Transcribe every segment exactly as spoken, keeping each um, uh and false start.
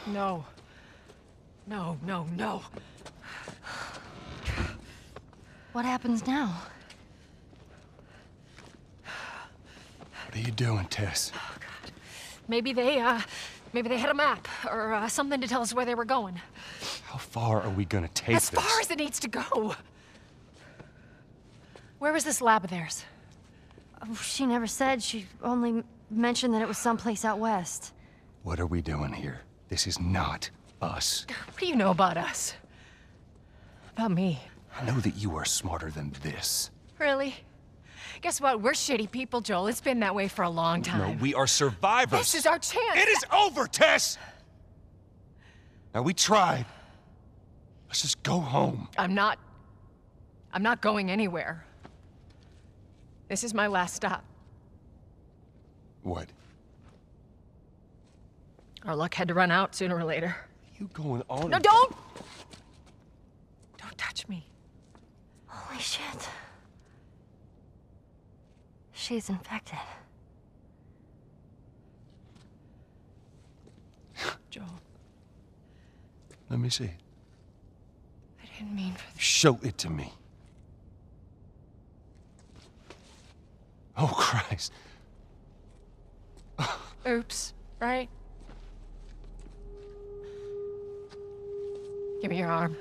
No. No, no, no. What happens now? What are you doing, Tess? Oh, God. Maybe they, uh, maybe they had a map, or uh, something to tell us where they were going. How far are we gonna take As this? far as it needs to go. Where was this lab of theirs? Oh, she never said. She only mentioned that it was someplace out west. What are we doing here? This is not us. What do you know about us? About me? I know that you are smarter than this. Really? Guess what? We're shitty people, Joel. It's been that way for a long time. No, we are survivors. This is our chance. It is over, Tess! Now, we tried. Let's just go home. I'm not... I'm not going anywhere. This is my last stop. What? Our luck had to run out sooner or later. You going on? No, don't! Don't touch me. Holy shit. She's infected. Joel, Let me see. I didn't mean for this. Show it to me. Oh, Christ. Oops, right? Give me your arm.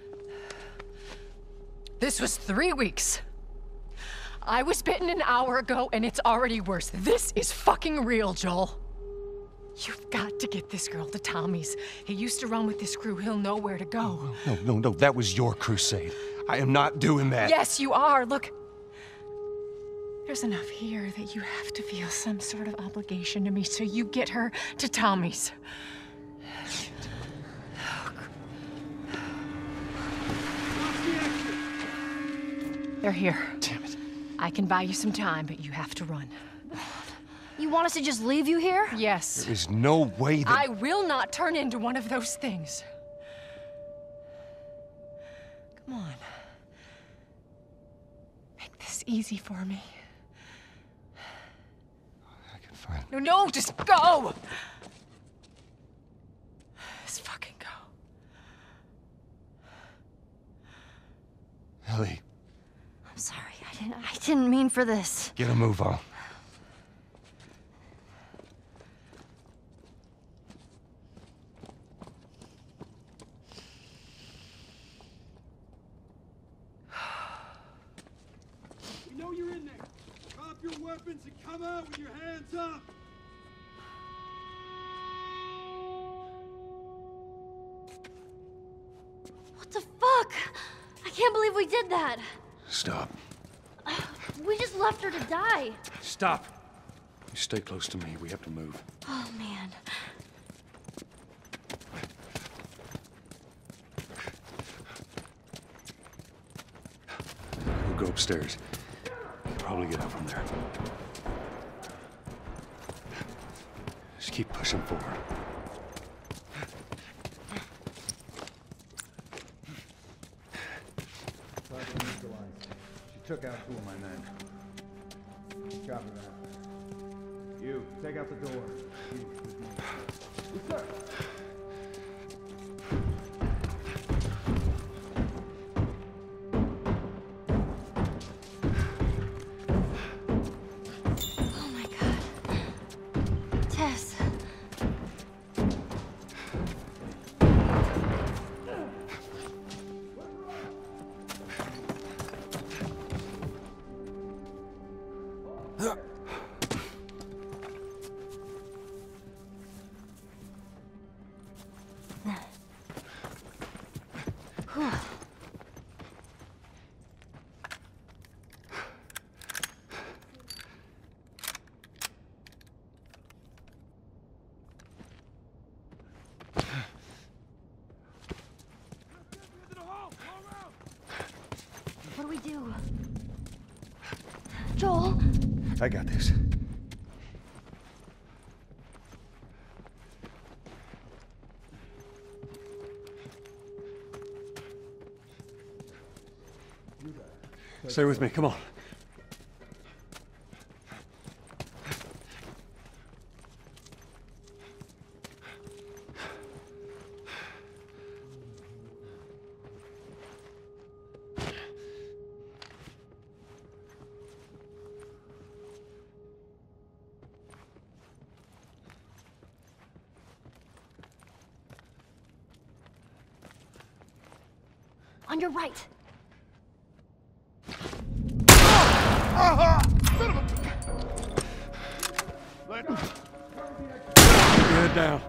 This was three weeks. I was bitten an hour ago, and it's already worse. This is fucking real, Joel. You've got to get this girl to Tommy's. He used to run with this crew. He'll know where to go. No, no, no, that was your crusade. I am not doing that. Yes, you are. Look. There's enough here that you have to feel some sort of obligation to me, so you get her to Tommy's. They're here. Damn it. I can buy you some time, but you have to run. You want us to just leave you here? Yes. There is no way that... I will not turn into one of those things. Come on. Make this easy for me. I can find... No, no, just go! Just fucking go. Ellie, I'm sorry. I didn't I didn't mean for this. get a move on. We know you're in there. Drop your weapons and come out with your hands up. What the fuck? I can't believe we did that. Stop. We just left her to die. Stop. You stay close to me. We have to move. Oh, man. We'll go upstairs. We'll probably get out from there. Just keep pushing forward. She took out two of my men. Copy that. You, take out the door. You, yes, sir. Oh my god. Tess. What do we do? Joel? I got this. Stay with me, come on. On your right. Get down.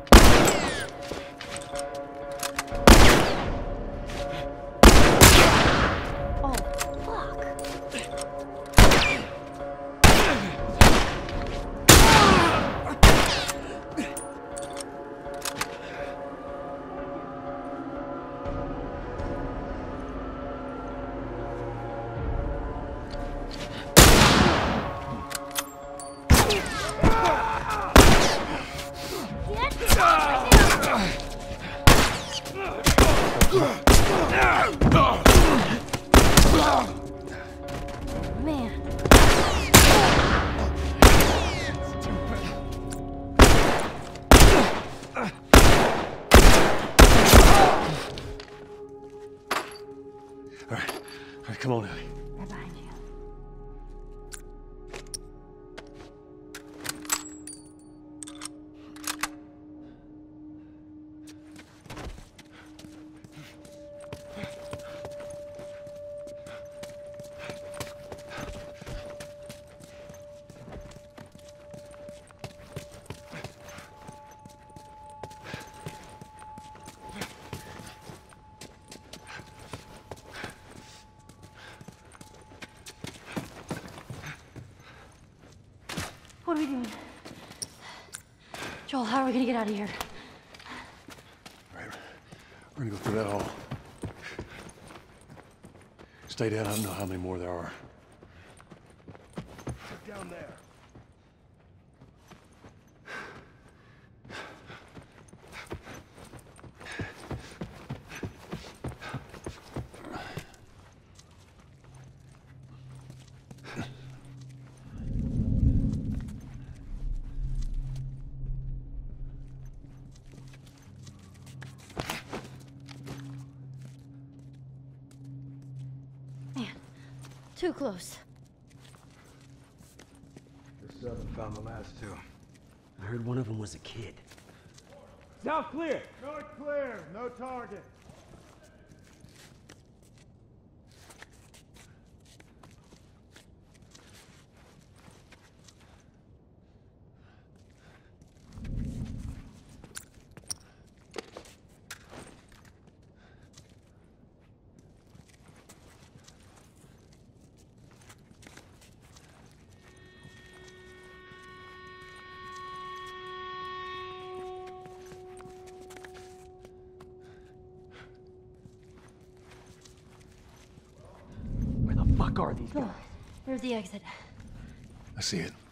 Oh, fuck. Man. All right. All right, come on, Ellie. Right behind you. What are we doing? Joel, how are we gonna get out of here? All right. We're gonna go through that hall. Stay down. I don't know how many more there are. Down there. Man, too close. This seven found the last two. I heard one of them was a kid. South clear! North clear! No target! Where the fuck are these guys? Oh, there's the exit. I see it.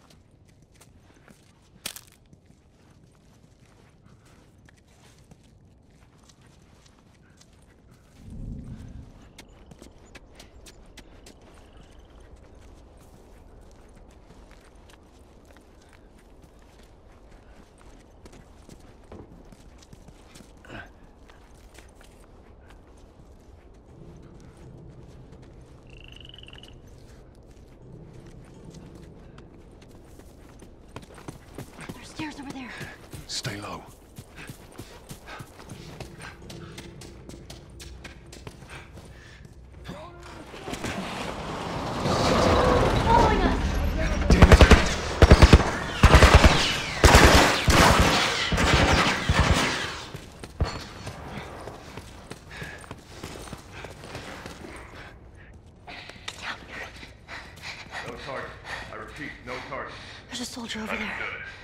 There's stairs over there. Stay low. Following us! Damn it! No target. I repeat, no target. There's a soldier over there.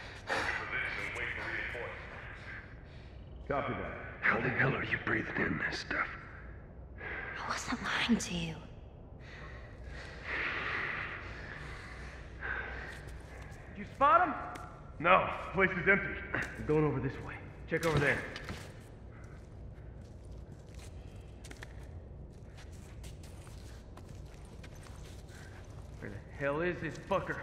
Copy that. How the hell are you breathing in this stuff? I wasn't lying to you. Did you spot him? No, place is empty. I'm going over this way. Check over there. Where the hell is this fucker?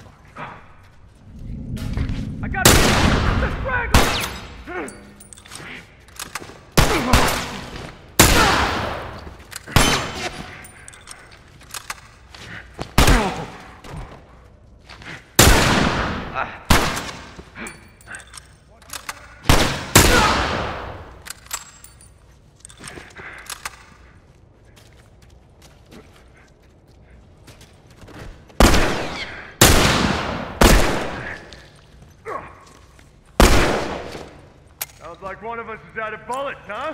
I got it! The strangler! Sounds like one of us is out of bullets, huh?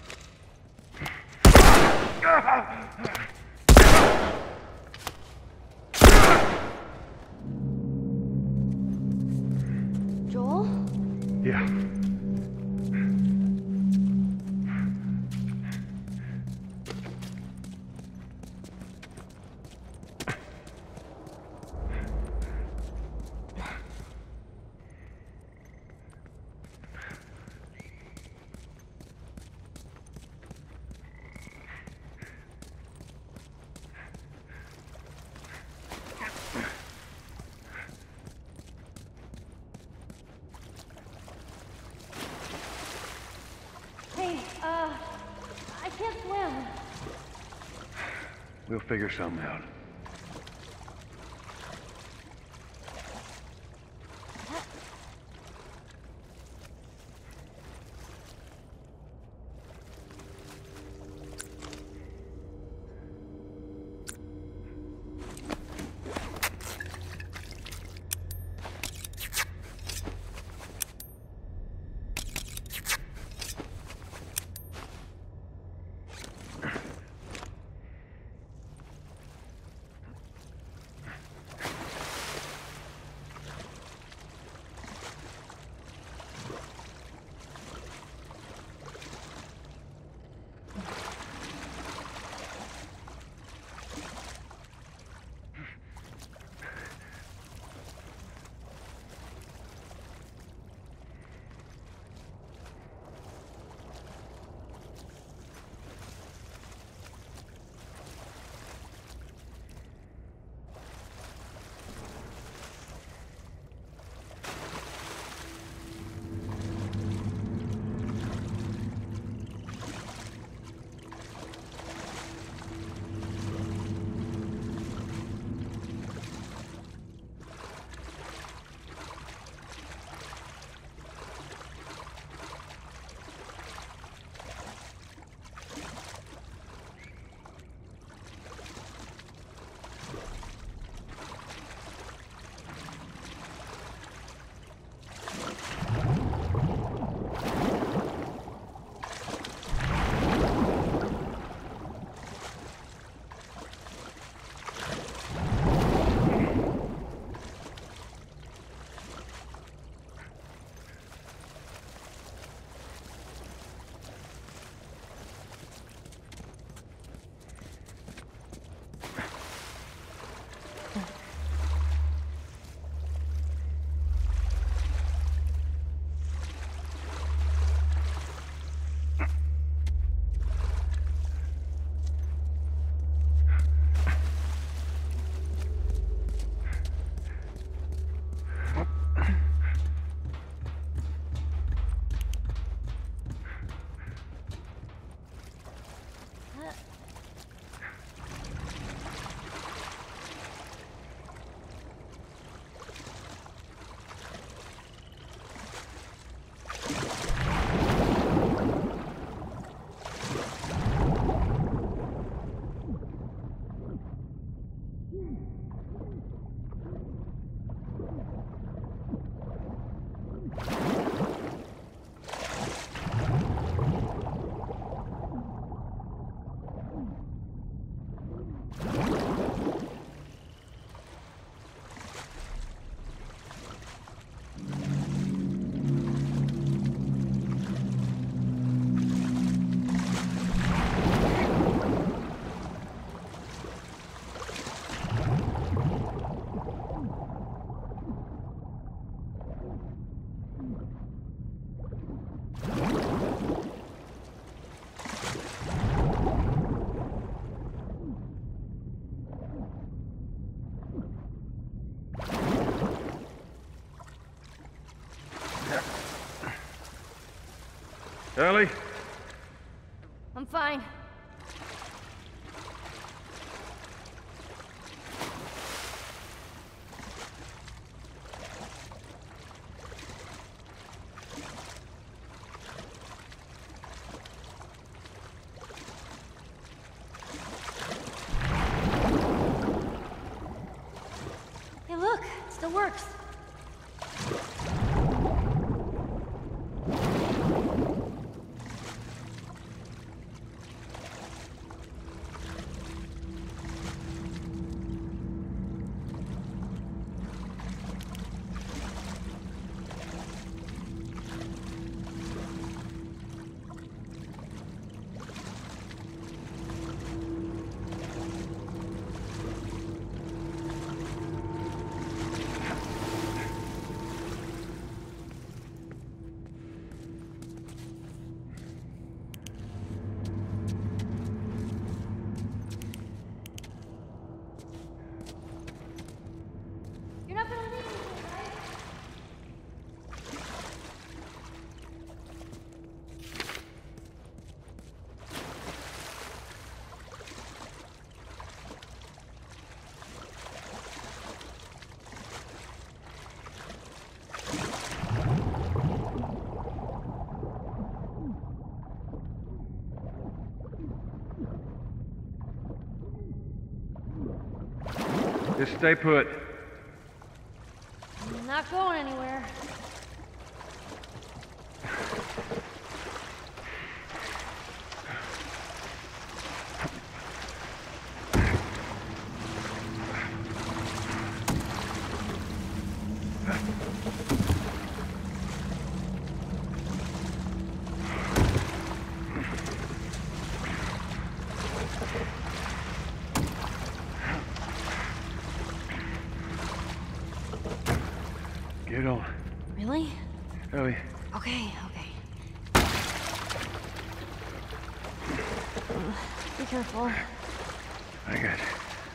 Joel? Yeah. Hey, uh, I can't swim. We'll figure something out. Ellie? I'm fine. Hey, look, it still works. Just stay put. I'm not going anywhere. Get on. Really? Ellie. Okay, okay. Be careful. I got you.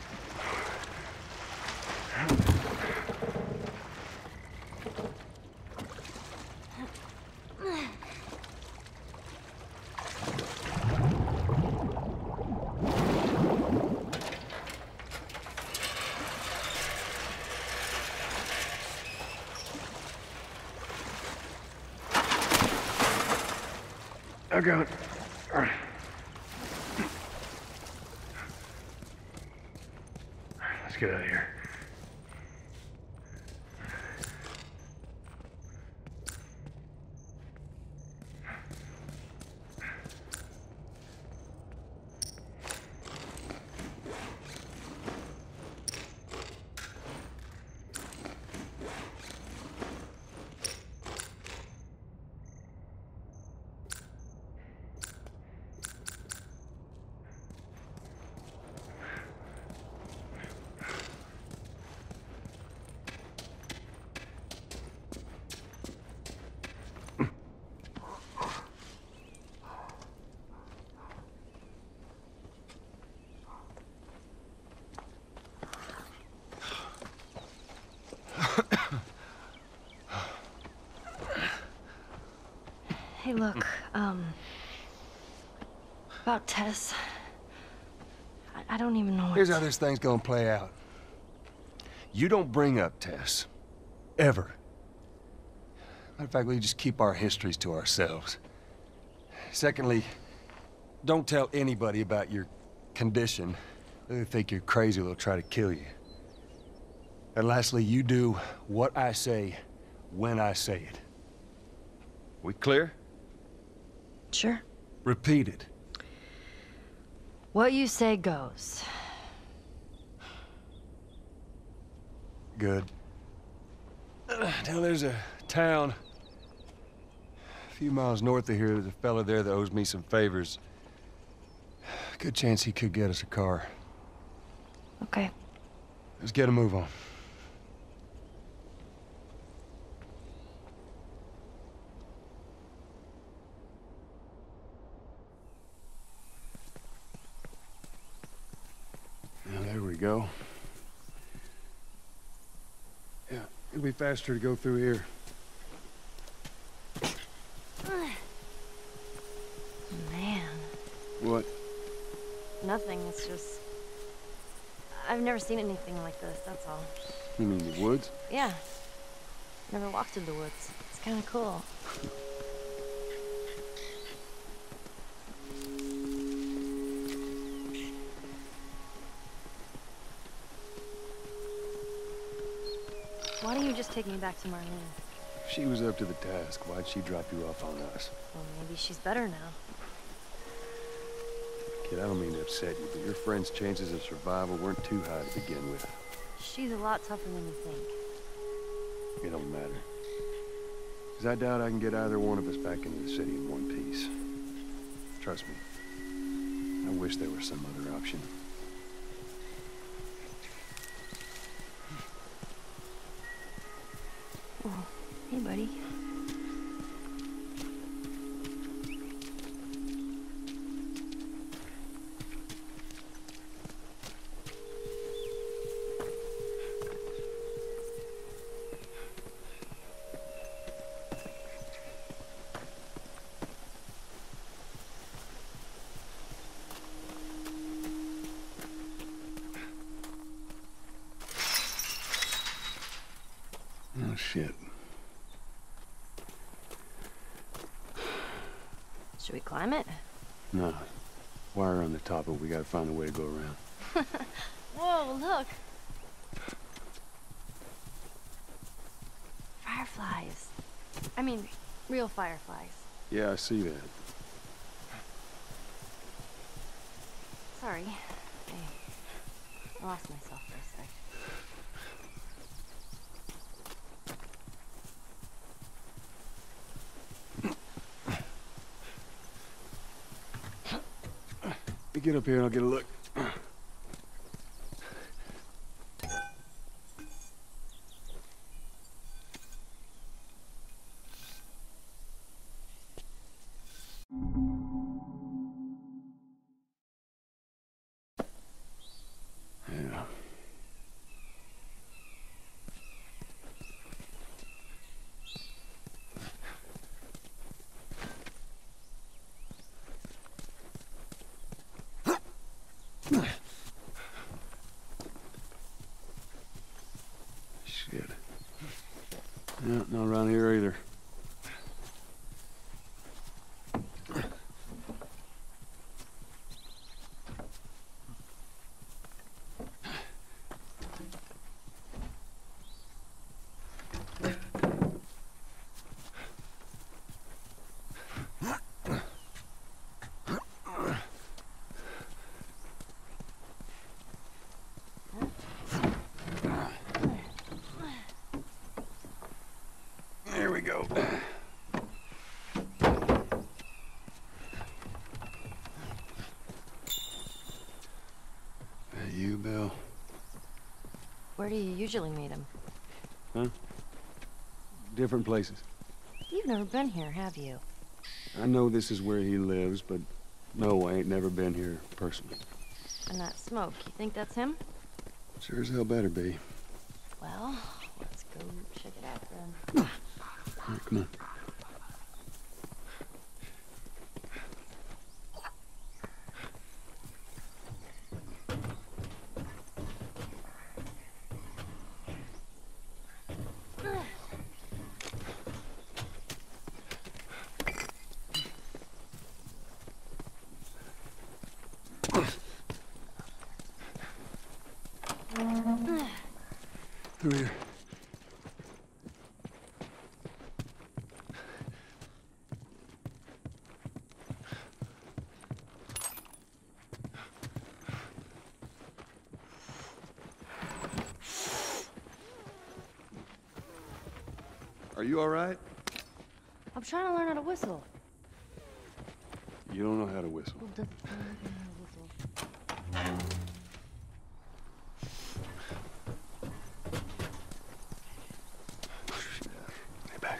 I got it. All right. Let's get out of here. Hey, look, um... about Tess. I, I don't even know what Here's to- how this thing's gonna play out. You don't bring up Tess. Ever. Matter of fact, we just keep our histories to ourselves. Secondly, don't tell anybody about your condition. They think you're crazy, they'll try to kill you. And lastly, you do what I say when I say it. We clear? Sure. Repeat it. What you say goes. Good. Uh, now there's a town a few miles north of here. There's a fella there that owes me some favors. Good chance he could get us a car. Okay. Let's get a move on. Now, there we go. Yeah, it'll be faster to go through here. Man. What? Nothing, it's just... I've never seen anything like this, that's all. You mean the woods? Yeah. Never walked in the woods. It's kind of cool. Why don't you just take me back to Marlene? If she was up to the task, why'd she drop you off on us? Well, maybe she's better now. Kid, I don't mean to upset you, but your friend's chances of survival weren't too high to begin with. She's a lot tougher than you think. It don't matter. Because I doubt I can get either one of us back into the city in one piece. Trust me. I wish there was some other option. Oh, hey, buddy. Oh, shit. Should we climb it? No. Wire on the top, but we gotta find a way to go around. Whoa, look. fireflies. I mean, real fireflies. Yeah, I see that. Sorry. I lost myself for a sec. You get up here and I'll get a look. Yeah. Shit. Yeah, not around here either. There we go. That you, Bill? Where do you usually meet him? Huh? Different places. You've never been here, have you? I know this is where he lives, but no, I ain't never been here personally. And that smoke, you think that's him? Sure as hell better be. Well, let's go check it out then. All right, come on. Through here. Are you all right? I'm trying to learn how to whistle. You don't know how to whistle. Well, definitely learn how to whistle. Stay back.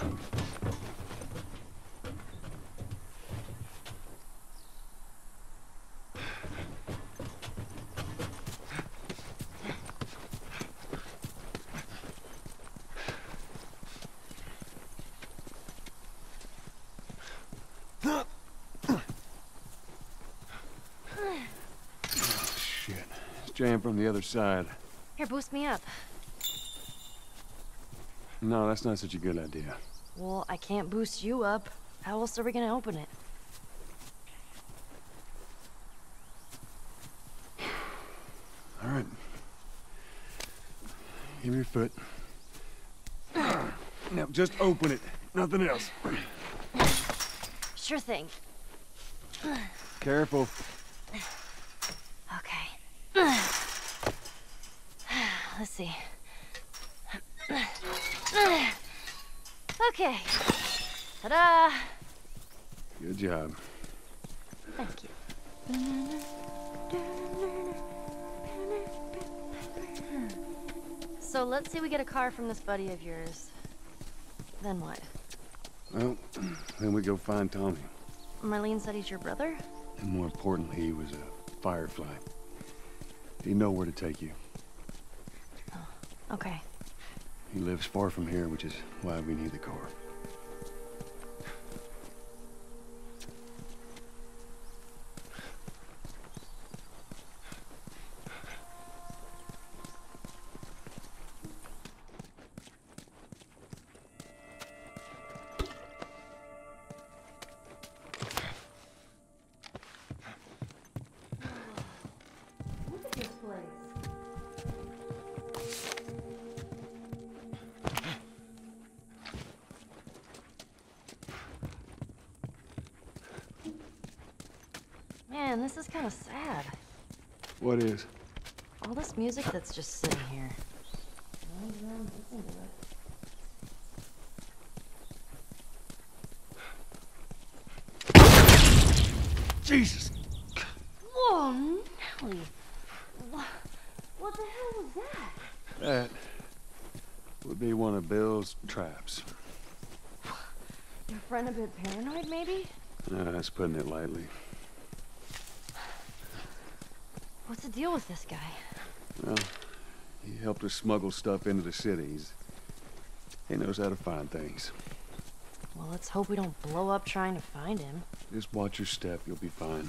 Shit. It's jammed from the other side. Here, boost me up. No, that's not such a good idea. Well, I can't boost you up. How else are we gonna open it? All right. Give me your foot. Now, just open it. Nothing else. Sure thing. Careful. Okay. Let's see. Okay. Ta-da! Good job. Thank you. So let's say we get a car from this buddy of yours. Then what? Well, then we go find Tommy. Marlene said he's your brother? And more importantly, he was a firefly. He'd know where to take you. Okay. He lives far from here, which is why we need the car. Look at this place. Man, this is kind of sad. What is? All this music that's just sitting here. Jesus! Whoa, Nelly. What, what the hell was that? That would be one of Bill's traps. Your friend a bit paranoid, maybe? Uh, that's putting it lightly. What's the deal with this guy? Well, he helped us smuggle stuff into the cities. He knows how to find things. Well, let's hope we don't blow up trying to find him. Just watch your step, you'll be fine.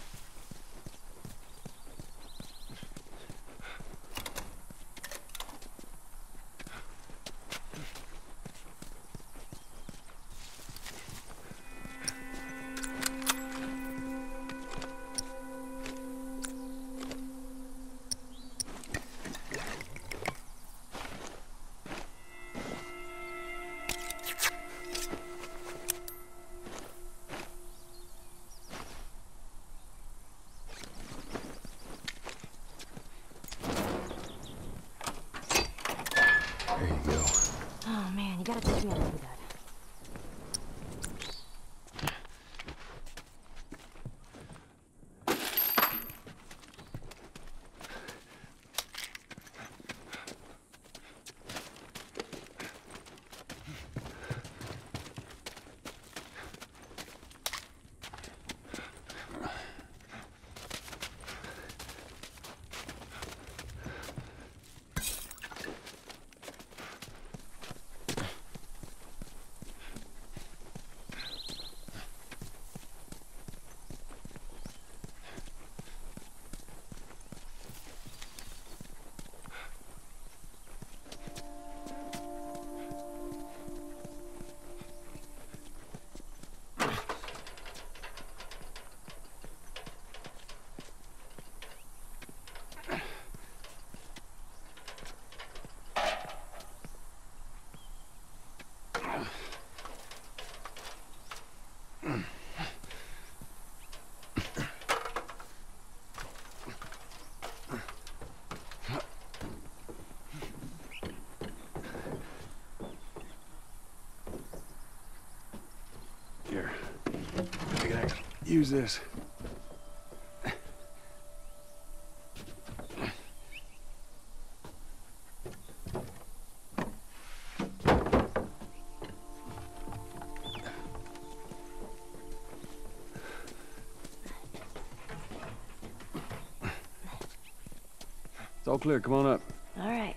There you go. Oh man, you gotta teach me how to do that. Here. I gotta use this. all clear. Come on up. All right.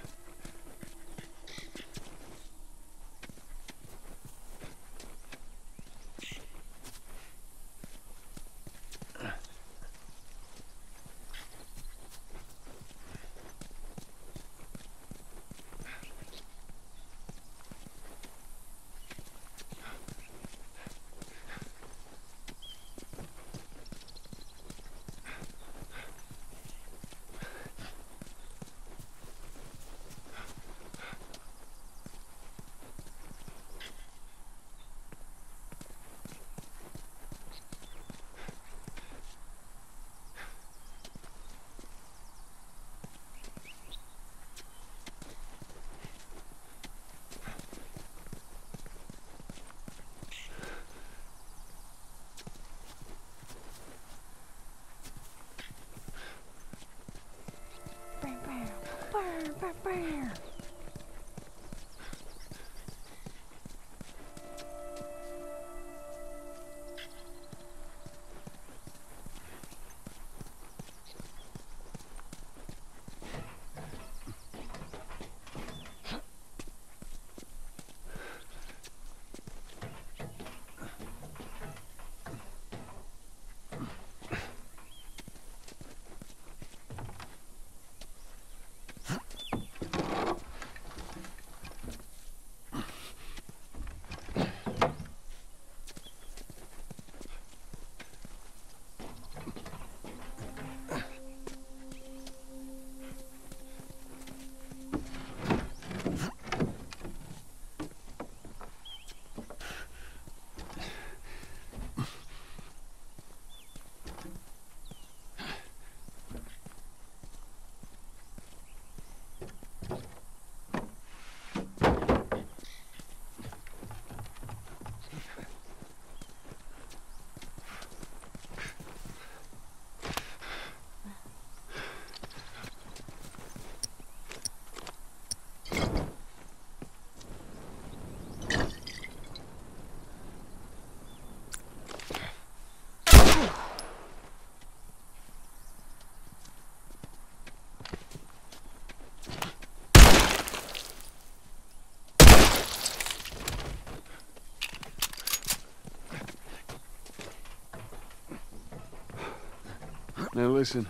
Now listen,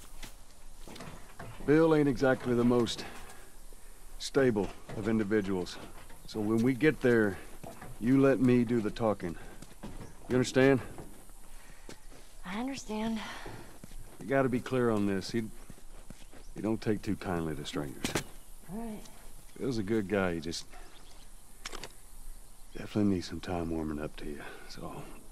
Bill ain't exactly the most stable of individuals. So when we get there, you let me do the talking. You understand? I understand. You gotta be clear on this. He, he don't take too kindly to strangers. All right. Bill's a good guy. He just definitely needs some time warming up to you. So